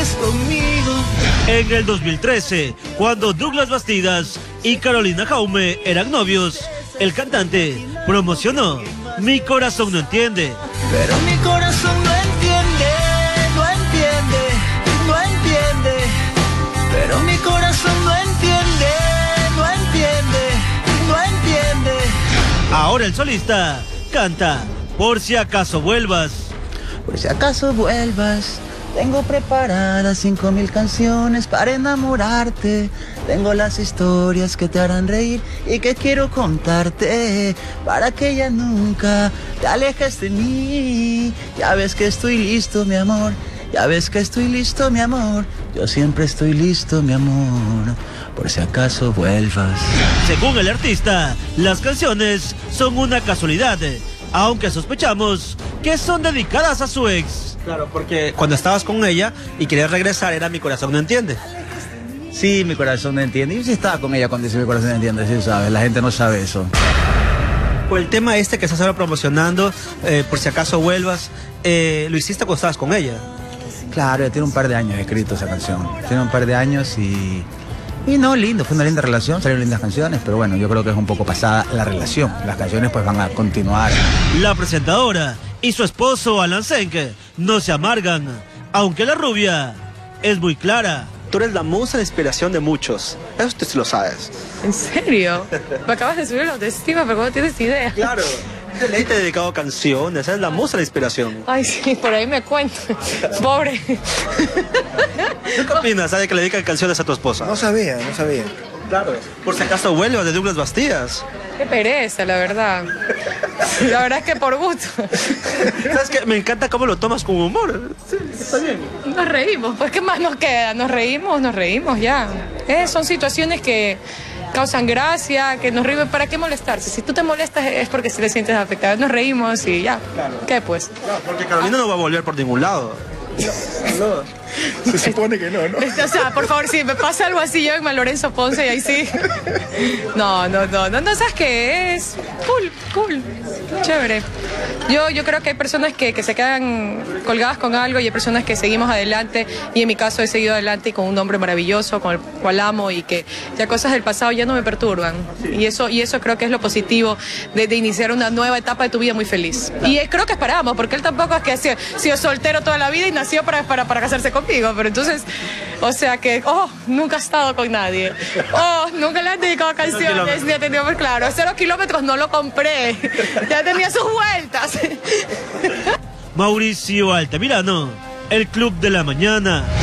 juegues conmigo. En el 2013, cuando Douglas Bastidas y Carolina Jaume eran novios, el cantante promocionó Mi Corazón No Entiende. Pero mi corazón no entiende, no entiende, no entiende. Pero mi corazón no entiende, no entiende, no entiende. Ahora el solista canta Por si acaso vuelvas. Por si acaso vuelvas, tengo preparadas 5000 canciones para enamorarte. Tengo las historias que te harán reír y que quiero contarte para que ya nunca te alejes de mí. Ya ves que estoy listo, mi amor. Ya ves que estoy listo, mi amor. Yo siempre estoy listo, mi amor. Por si acaso vuelvas. Según el artista, las canciones son una casualidad, aunque sospechamos que son dedicadas a su ex. Claro, porque cuando estabas con ella y querías regresar era Mi Corazón No Entiende. Sí, mi corazón no entiende. Yo sí estaba con ella cuando dice mi corazón no entiende, sí sabes. La gente no sabe eso. Por el tema este que estás ahora promocionando, Por si acaso vuelvas, lo hiciste cuando estabas con ella. Claro, ya tiene un par de años escrito esa canción. Tiene un par de años y no, lindo, fue una linda relación, salieron lindas canciones, pero bueno, yo creo que es un poco pasada la relación. Las canciones pues van a continuar. La presentadora y su esposo Alan Senke no se amargan, aunque la rubia es muy clara. Tú eres la musa de inspiración de muchos, eso tú sí lo sabes. ¿En serio? Me acabas de subir la autoestima, pero ¿cómo tienes idea? Claro, te he dedicado canciones, eres la musa de inspiración. Ay, sí, por ahí me cuento. Pobre. ¿Tú qué opinas de que le dedican canciones a tu esposa? No sabía. Claro. Por si acaso vuelvas de Douglas Bastidas. Qué pereza, la verdad. La verdad es que por gusto. ¿Sabes qué? Me encanta cómo lo tomas con humor. Sí, está bien. Nos reímos, pues ¿qué más nos queda? Nos reímos ya. Son situaciones que causan gracia, que nos ríen. ¿Para qué molestarse? Si tú te molestas es porque si le sientes afectado. Nos reímos y ya. Claro. ¿Qué pues? Claro, porque Carolina no va a volver por ningún lado. No. Se supone que no, ¿no? O sea, por favor, si me pasa algo así, llévenme a Lorenzo Ponce y ahí sí. No, ¿sabes qué? Es cool, chévere. Yo creo que hay personas que se quedan colgadas con algo y hay personas que seguimos adelante, y en mi caso he seguido adelante con un hombre maravilloso, con el cual amo, y que ya cosas del pasado ya no me perturban. Y eso creo que es lo positivo de iniciar una nueva etapa de tu vida muy feliz. Y creo que esperamos, porque él tampoco es que ha sido soltero toda la vida y nació para casarse conmigo, pero entonces, o sea que, nunca ha estado con nadie. Nunca le han dedicado canciones, ni ha tenido, claro, 0 kilómetros no lo compré, ya tenía sus vueltas. Mauricio Altamirano, el Club de la Mañana.